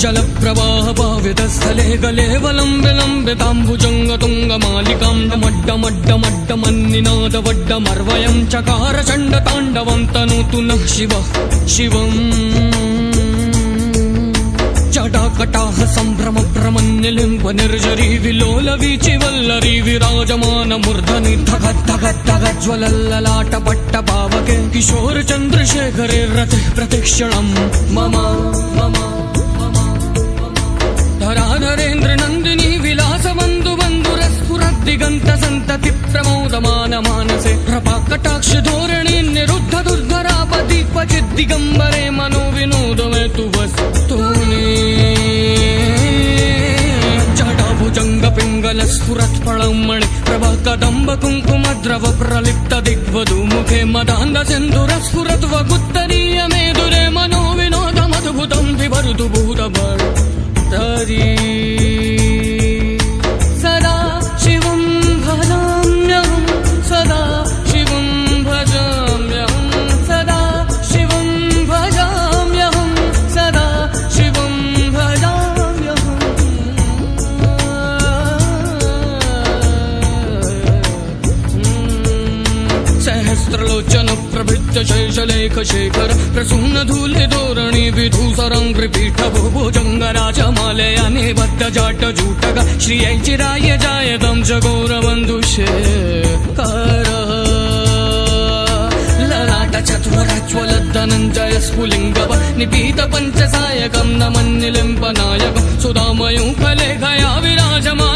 जलप्रवाह पावितस्थले गलेवलम्बिलम्बिताम्बुजङ्गतुङ्गमालिकां डमड्डमड्डमड्डमन्निनादवड्डमर्वयं चकार चण्डताण्डवं तनोतु नः शिवः शिवम् जटाकटाह सम्भ्रम भ्रमन्निलिम्ब निर्जरी विलोलवीचि वल्लरी विराजमान मूर्धनि धगत् धगत् धगत् ज्वलल्ललाट पट्ट पावके किशोर चन्द्रशेखरे रते प्रतिक्षणं मम मम धराधरेन्द्र नन्दिनी विलास बन्धु बन्धुरस्फुरद्दिगन्त सन्तति प्रमोदमान मानसे प्रपाकटाक्ष धोरणी निरुद्ध दुर्धरापति क्वचित् दिगम्बरे मनो विनोदमे तु वस्तूनि जटाभुजङ्ग पिङ्गल स्फुरत्फलमणि प्रभा कदम्ब कुङ्कुमद्रव प्रलिप्त दिग्वधू मुखे मदान्ध सिन्धुरस्फुरत् वगुत्तरीय मेदुरे मनो विनोदमद्भुतं विभर्तु भूतभर्तरी सदा शिवं भजाम्यहं सदा शिवं भजाम्यहं सदा शिवं भजाम्यहं सदा शिवं भजाम्यहम् सहस्रलोचन प्रभृत्य शैशलेख शेखर प्रसून्न धूलि धोरणी विधूसरङ्घ्रिपीठ भुभुजङ्गराजमालयानि बद्ध जाट जूटग श्रियै चिराय जायतं च गौरबन्धुशेखर ललाट चत्वरज्वलद्धनञ्जय स्फुलिङ्गव निपीत पञ्चसायकं नमन्निलिम्पनायकं सुधामयूखलेखया विराजमान